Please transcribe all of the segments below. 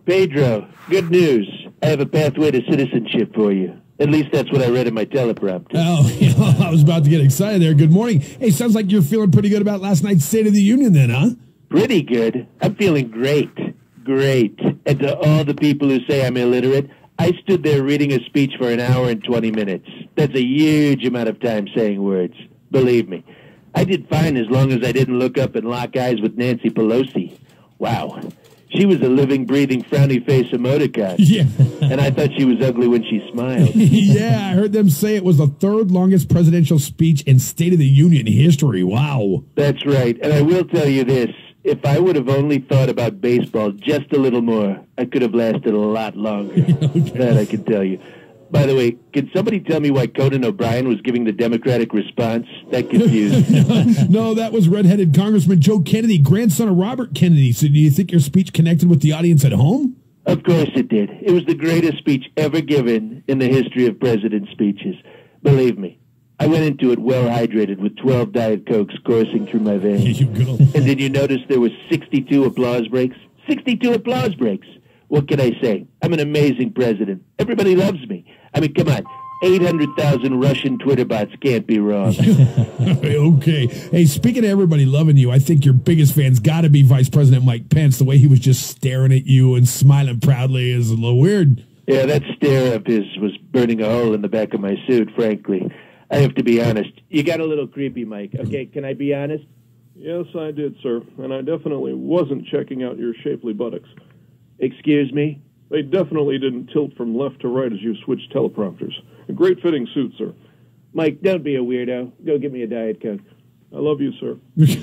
Pedro, good news. I have a pathway to citizenship for you. At least that's what I read in my teleprompter. Oh, I was about to get excited there. Good morning. Hey, sounds like you're feeling pretty good about last night's State of the Union then, huh? Pretty good. I'm feeling great. Great. And to all the people who say I'm illiterate, I stood there reading a speech for an hour and 20 minutes. That's a huge amount of time saying words. Believe me. I did fine as long as I didn't look up and lock eyes with Nancy Pelosi. Wow. She was a living, breathing, frowny face emoticon. Yeah. And I thought she was ugly when she smiled. Yeah, I heard them say it was the third longest presidential speech in State of the Union history. Wow. That's right. And I will tell you this. If I would have only thought about baseball just a little more, I could have lasted a lot longer. Okay. That I can tell you. By the way, can somebody tell me why Conan O'Brien was giving the Democratic response? That confused. No, that was redheaded Congressman Joe Kennedy, grandson of Robert Kennedy. So do you think your speech connected with the audience at home? Of course it did. It was the greatest speech ever given in the history of president's speeches. Believe me, I went into it well hydrated with 12 Diet Cokes coursing through my veins. Here you go. And did you notice there were 62 applause breaks? 62 applause breaks. What can I say? I'm an amazing president. Everybody loves me. I mean, come on. 800,000 Russian Twitter bots can't be wrong. Okay. Hey, speaking of everybody loving you, I think your biggest fan's got to be Vice President Mike Pence. The way he was just staring at you and smiling proudly is a little weird. Yeah, that stare of his was burning a hole in the back of my suit, frankly. I have to be honest. You got a little creepy, Mike. Okay, can I be honest? Yes, I did, sir. And I definitely wasn't checking out your shapely buttocks. Excuse me? They definitely didn't tilt from left to right as you switched teleprompters. A great fitting suit, sir. Mike, don't be a weirdo. Go get me a Diet Coke. I love you, sir.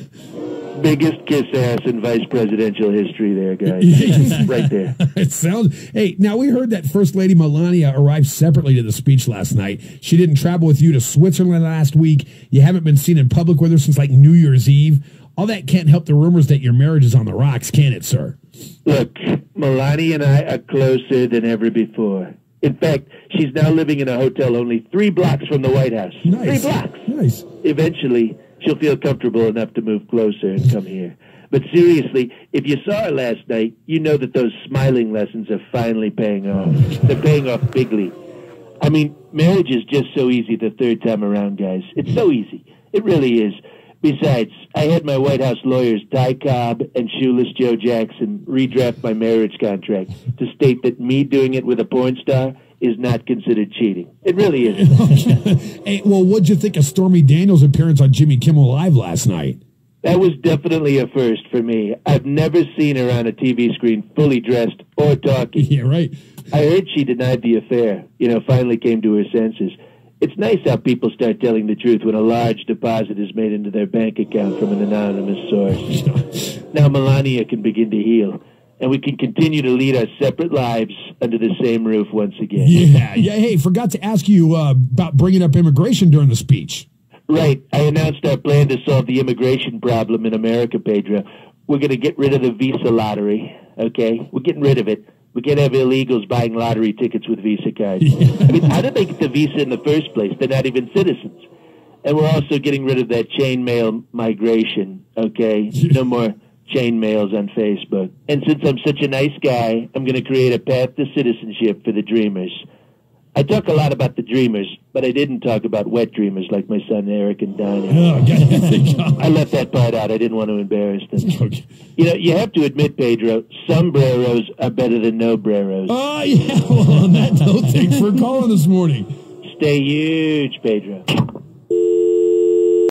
Biggest kiss ass in vice presidential history there, guys. Right there. It sounds... Hey, now we heard that First Lady Melania arrived separately to the speech last night. She didn't travel with you to Switzerland last week. You haven't been seen in public with her since like New Year's Eve. All that can't help the rumors that your marriage is on the rocks, can it, sir? Look, Melania and I are closer than ever before. In fact, she's now living in a hotel only 3 blocks from the White House. Nice. 3 blocks. Nice. Eventually, she'll feel comfortable enough to move closer and come here. But seriously, if you saw her last night, you know that those smiling lessons are finally paying off. They're paying off bigly. I mean, marriage is just so easy the third time around, guys. It's so easy. It really is. Besides, I had my White House lawyers Ty Cobb and Shoeless Joe Jackson redraft my marriage contract to state that me doing it with a porn star is not considered cheating. It really isn't. Hey, well, what'd you think of Stormy Daniels' appearance on Jimmy Kimmel Live last night? That was definitely a first for me. I've never seen her on a TV screen fully dressed or talking. Yeah, right. I heard she denied the affair, finally came to her senses. It's nice how people start telling the truth when a large deposit is made into their bank account from an anonymous source. Now Melania can begin to heal, and we can continue to lead our separate lives under the same roof once again. Yeah. Hey, forgot to ask you about bringing up immigration during the speech. Right. I announced our plan to solve the immigration problem in America, Pedro. We're going to get rid of the visa lottery, okay? We're getting rid of it. We can't have illegals buying lottery tickets with Visa cards. I mean, how did they get the visa in the first place? They're not even citizens. And we're also getting rid of that chain mail migration, okay? No more chain mails on Facebook. And since I'm such a nice guy, I'm going to create a path to citizenship for the dreamers. I talk a lot about the dreamers, but I didn't talk about wet dreamers like my son Eric and Donnie. I left that part out. I didn't want to embarrass them. Okay. You have to admit, Pedro, sombreros are better than no breros. Oh, yeah. Well, on that note, thanks for calling this morning. Stay huge, Pedro.